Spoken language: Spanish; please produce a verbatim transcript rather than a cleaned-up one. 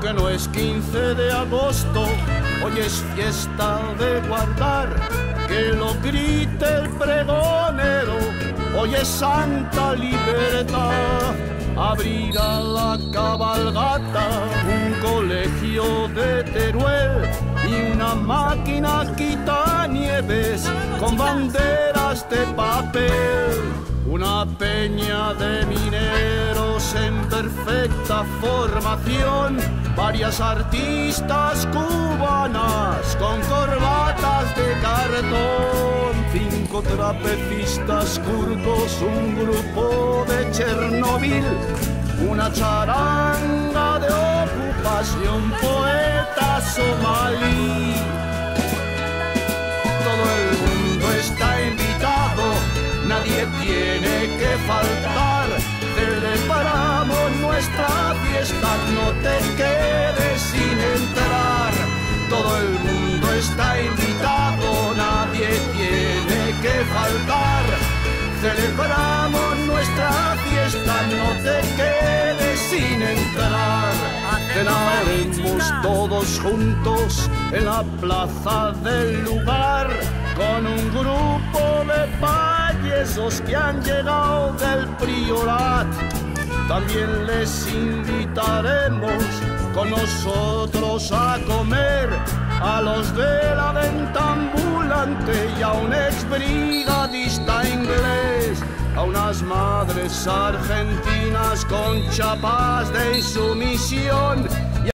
que no es quince de agosto, hoy es fiesta de guardar, que lo grite el pregonero, hoy es santa libertad. Abrirá la cabalgata un colegio de Teruel y una máquina quitanieves con banderas de papel. Una peña de mineros en perfecta formación, varias artistas cubanas con corbatas de cartón, cinco trapecistas kurdos, un grupo de Chernobyl, una charanga de ocupación, poeta somalí. Todo el mundo está invitado, nadie tiene que faltar. Celebramos nuestra fiesta, no te quedes sin entrar. Todo el mundo está invitado, nadie tiene que faltar. Celebramos nuestra fiesta, no te quedes sin entrar. Cenaremos todos juntos en la plaza del lugar con un grupo de payesos que han llegado del Priorat. También les invitaremos con nosotros a comer a los de la venta ambulante y a un ex brigadista inglés, a unas madres argentinas con chapas de insumisión